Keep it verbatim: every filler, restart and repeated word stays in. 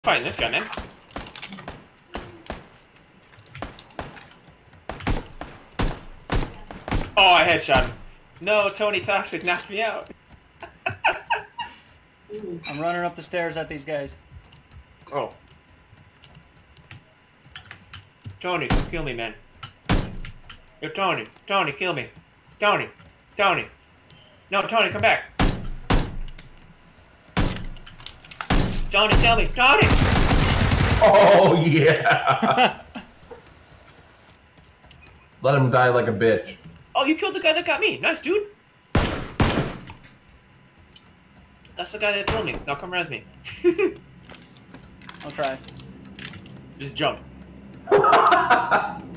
Fighting this guy, man. Oh, I headshot him. No, Tony Toxic knocked me out. I'm running up the stairs at these guys. Oh. Tony, kill me, man. Yo, Tony. Tony, kill me. Tony. Tony. No, Tony, come back. Tony, kill me. Tony! Oh, yeah. Let him die like a bitch. Oh, you killed the guy that got me. Nice, dude. That's the guy that killed me. Now come res me. I'll try. Just jump.